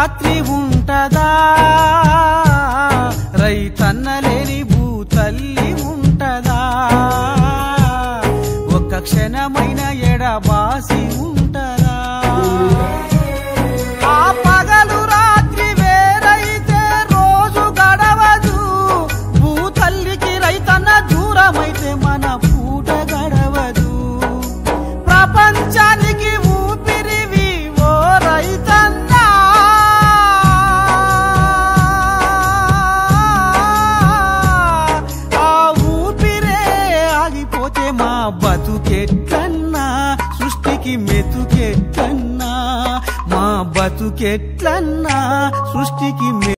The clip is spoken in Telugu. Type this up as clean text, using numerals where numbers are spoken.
రాత్రి ఉంటదా రైతన్న లేని భూతల్లి ఉంటదా ఒక్క క్షణమైన ఎడబాసి ఉంటదా ఆ పగలు రాత్రి వేరైతే రోజు గడవదు భూతల్లికి రైతన్న దూరమైతే మన పూట గడవదు ప్రపంచానికి ఊపిరివి ఓ రైతన్నా ఆ ఊపిరే ఆగిపోతే మా బతుకెట్లన్నా సృష్టికి మెతుకెట్లన్నా మా బతుకెట్లన్నా సృష్టికి